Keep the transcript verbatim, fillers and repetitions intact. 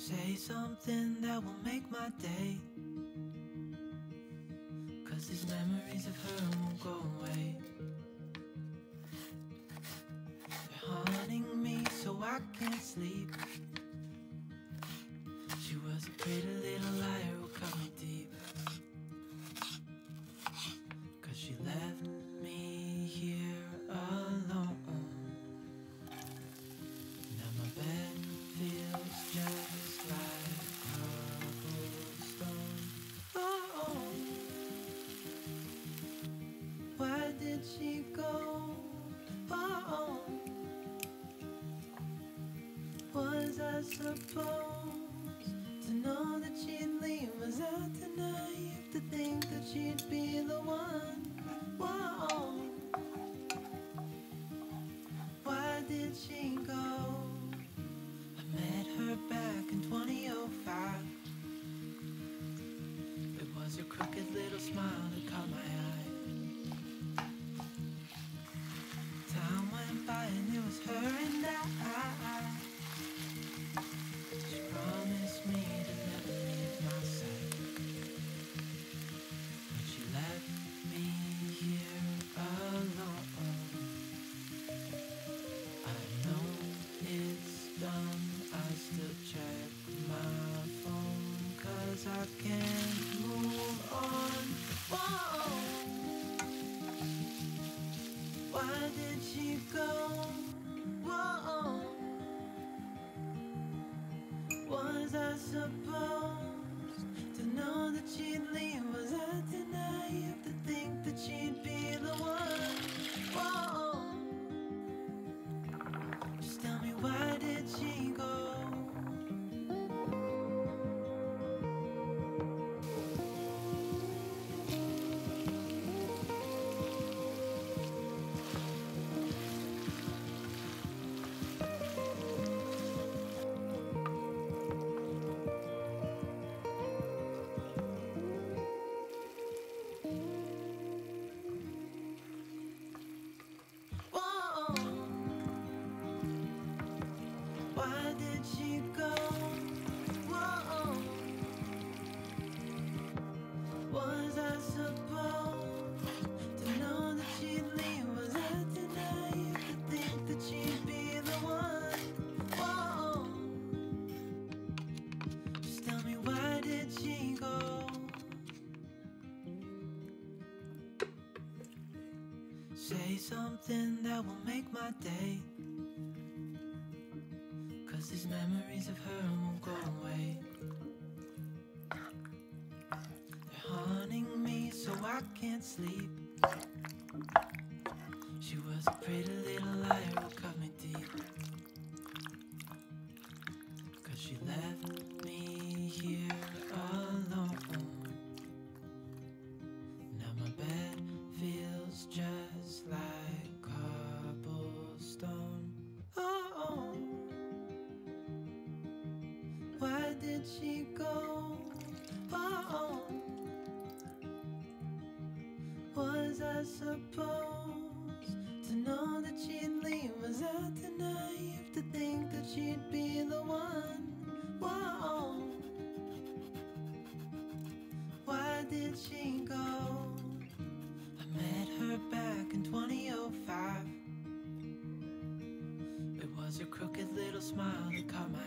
Say something that will make my day, 'cause these memories of her won't go away. They're haunting me so I can't sleep. She was a pretty little liar who cut me deep, 'cause she left me here alone. Now my bed feels just like cobblestone. Oh, why did she go? Oh, was I supposed to know that she'd leave? Was I too naive to think that she'd be the one? Whoa, why did she go? I met her back in twenty oh five. It was her crooked little smile that caught my eye. Time went by and it was her and I. She promised me to never leave my side, but she left me here alone. I know it's done, I still check my phone, 'cause I can't move on. Whoa, why did she go? Whoa, was I supposed to know that she'd leave? Was I too naive to think that she'd be the one? Whoa, just tell me, why did she go? Whoa, why did she go? Whoa, was I supposed to know that she'd leave? Was I too naive to think that she'd be the one? Whoa, just tell me, why did she go? Say something that will make my day, 'cause these memories of her won't go away. They're haunting me so I can't sleep. She was a pretty little liar who cut me deep, 'cause she left me here alone. Now my bed feels just like cobblestone. Oh, why did she go? Oh, was I supposed to know that she'd leave? Was I too naive to think that she'd be the one? Whoa, why did she go? I met her back in twenty oh five. It was her crooked little smile that caught my